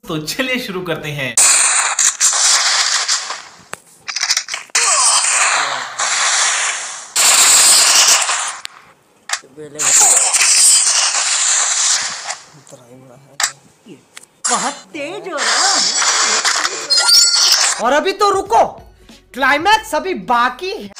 तो चलिए शुरू करते हैं। बहुत तेज हो रहा है। और अभी तो रुको, क्लाइमैक्स अभी बाकी है।